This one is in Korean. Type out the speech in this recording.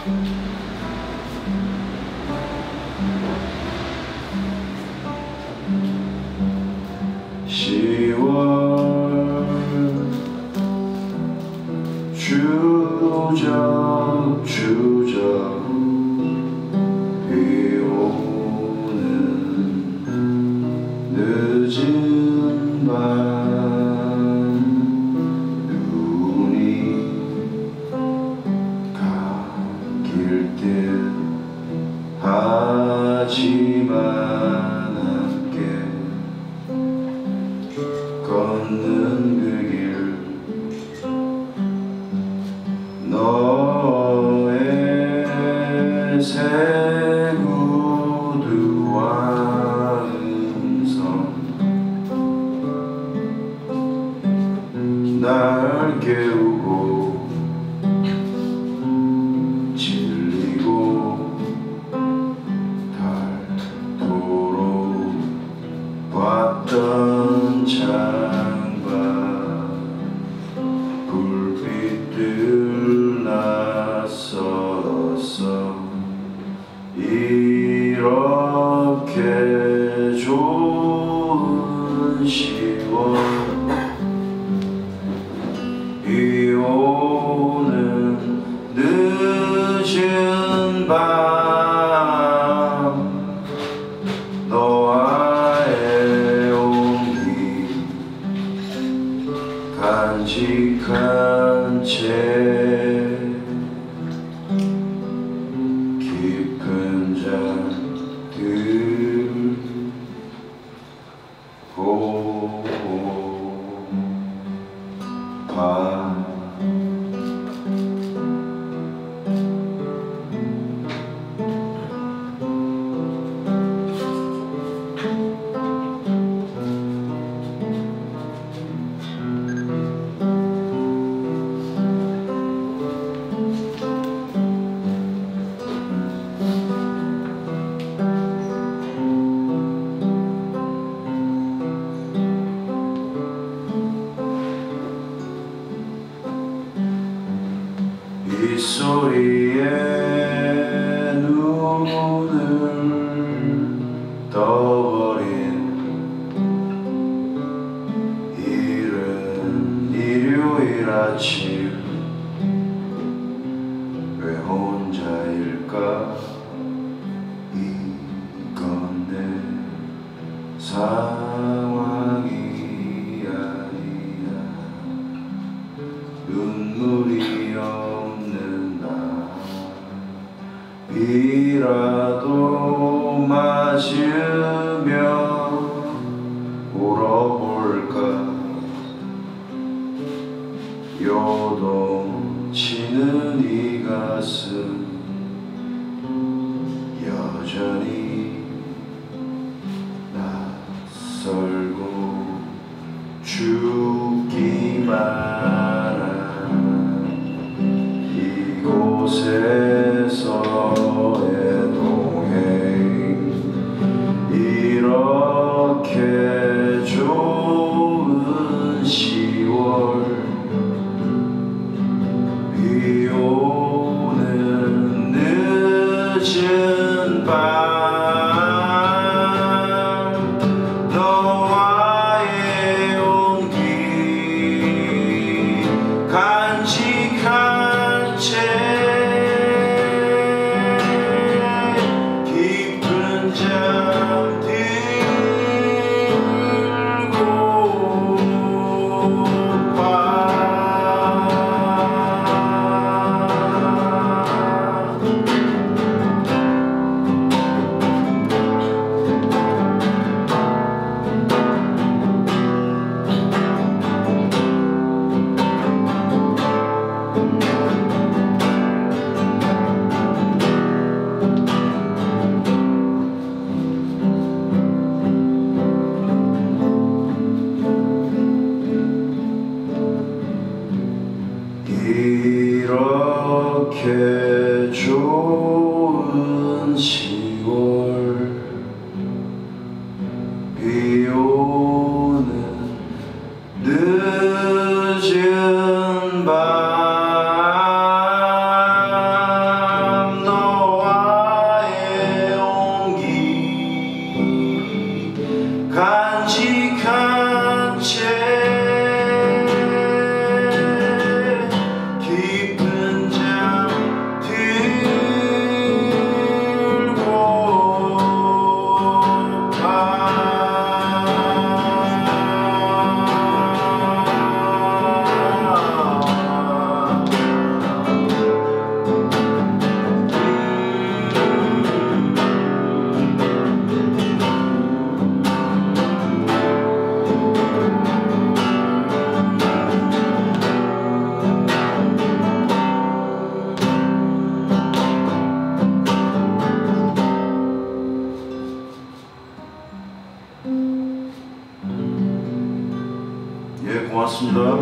주저주저 비오는 늦은 밤 눈이 감길 듯 하지만 함께 걷는 그 길 너의 새 구두와 음성 날 깨우고 질리고 닳도록 봤던 창밖 불빛들 낯설었어 이렇게 좋은 10월 비오는 늦은 밤 너와의 온기 간직한 채 깊은 잠들 고파 이 소리에 눈을 떠버린 이른 일요일 아침 왜 혼자일까 이건 내 상황이 아니야 눈물이 없는 비라도 맞으며 울어볼까 요동치는 이 가슴 여전히 낯설고 죽기만 한 이곳에서의 동행 이렇게 좋은 10월 비오는 늦은 밤 너와의 온기 간직한 채 깊은 잠 들고파 이렇게 좋은 10월 비오는 늦은 밤 반갑습니다.